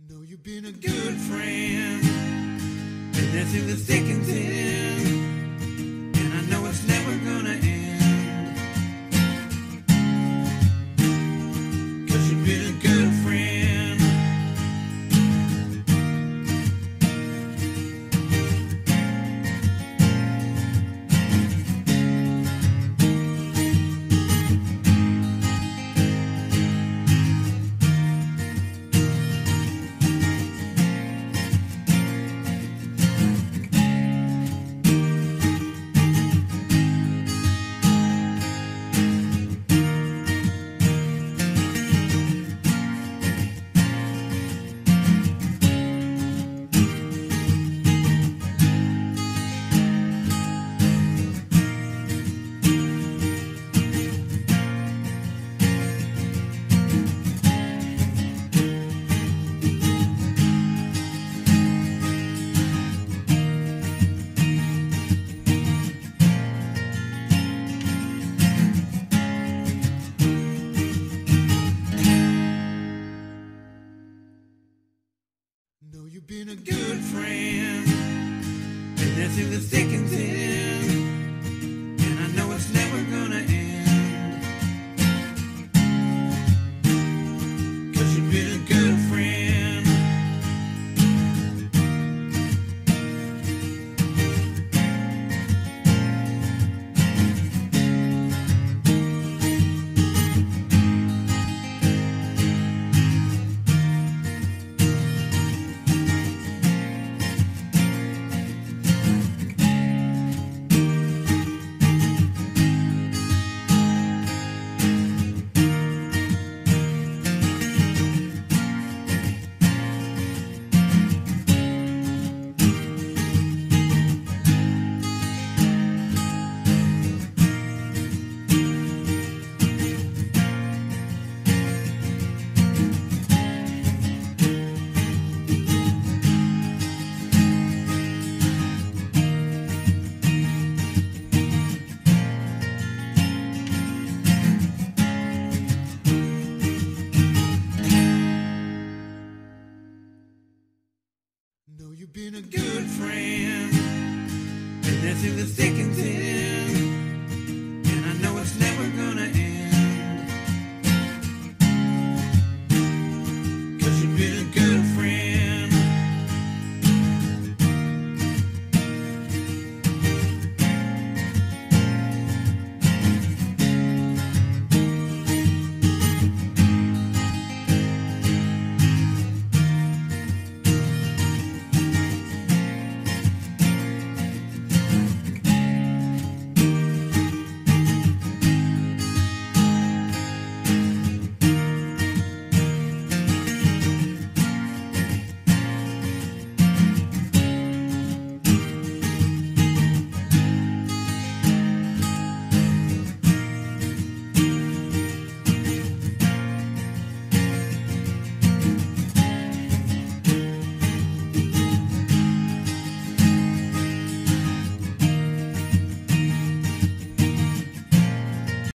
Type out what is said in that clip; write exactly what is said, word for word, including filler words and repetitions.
Know you've been a good friend, and that's in the thick and thin, and I know it's never gonna end, 'cause you've been a good friend. Know you've been a good friend, and that's in the thick and thin, and I know it's never gonna end, 'cause you've been a good friend. Know you've been a good friend, and that's in the thick and thin.